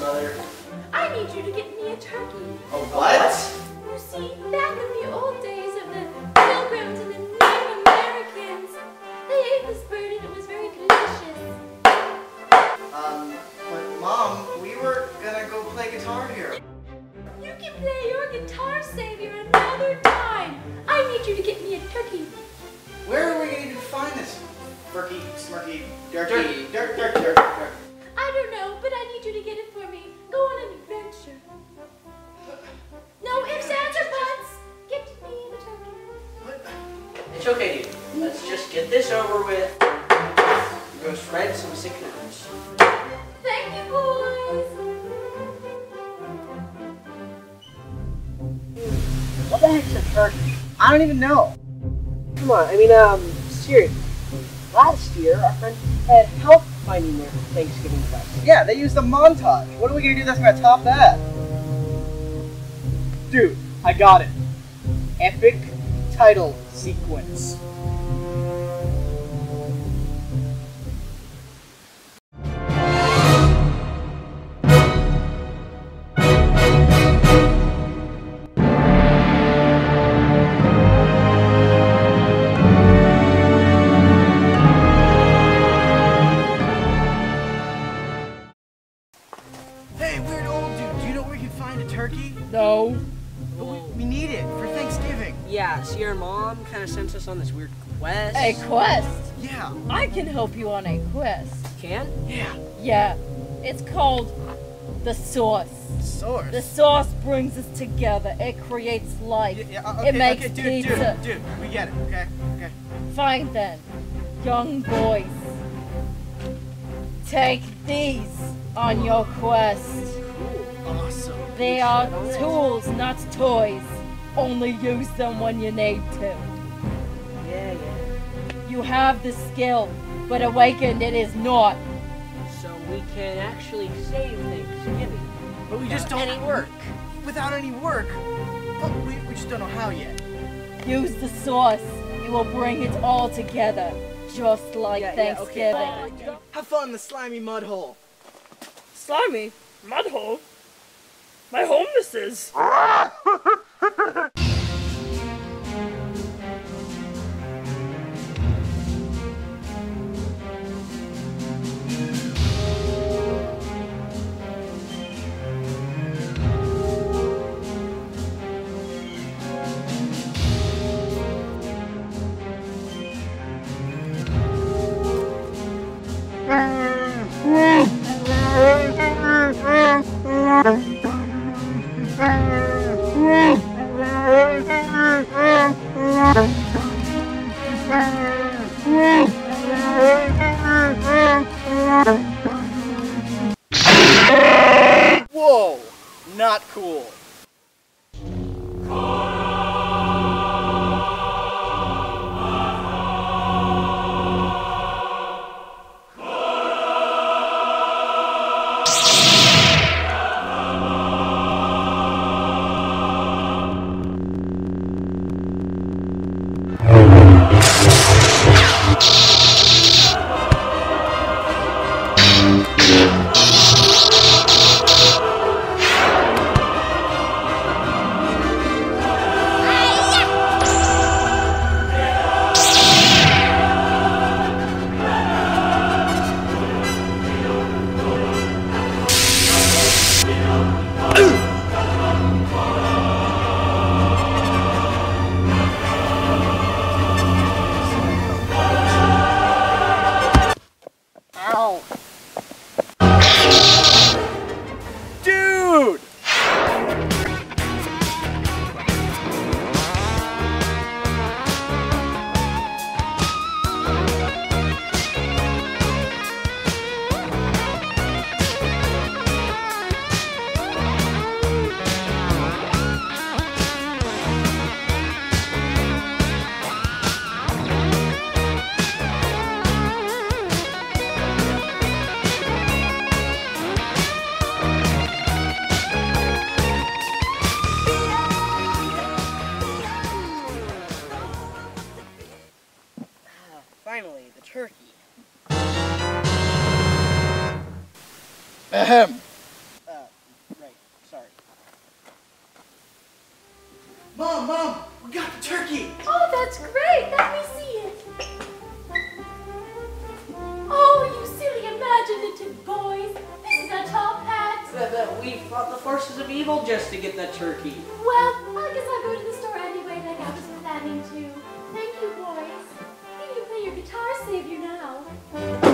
Mother. I need you to get me a turkey. A what? You see, back in the old days of the Pilgrims and the Native Americans, they ate this bird and it was very delicious. But Mom, we were gonna go play guitar here. You can play your guitar savior another time. I need you to get me a turkey. Where are we going to find this? Furky, smirky, dirt. I don't know, but I need you to get it for me. Go on an adventure. No ifs, ands, or buts. Get me the turkey. What? It's okay, dude. Let's just get this over with. Go spread some sick news. Thank you, boys. What the heck's a turkey? I don't even know. Come on, seriously. Last year, our friend had help finding their Thanksgiving present. Yeah, they used a montage. What are we going to do that's going to top that? Dude, I got it. Epic title sequence. Hey, weird old dude, do you know where we can find a turkey? No. We need it for Thanksgiving. Yeah, see, our mom kind of sent us on this weird quest. A quest? Yeah. I can help you on a quest. Can? Yeah. Yeah. It's called the sauce. Source. The sauce brings us together. It creates life. Okay, It makes okay, pizza. Dude, we get it, okay? Okay. Fine then. Young boys. Take these on your quest. Awesome. They are tools, not toys. Only use them when you need to. Yeah. You have the skill, but awakened it is not. So we can actually save Thanksgiving. But we just don't any work. Without any work. But we just don't know how yet. Use the sauce. It will bring it all together, just like Thanksgiving. Okay. Have fun in the slimy mud hole. Slimy? Mud hole? My home this is. Whoa! Not cool. Dude! Finally, the turkey. Ahem. boys. This is a top hat. We fought the forces of evil just to get that turkey. Well, I guess I'll go to the store anyway like I was planning to. Thank you, boys. Can you play your guitar, Savior, now?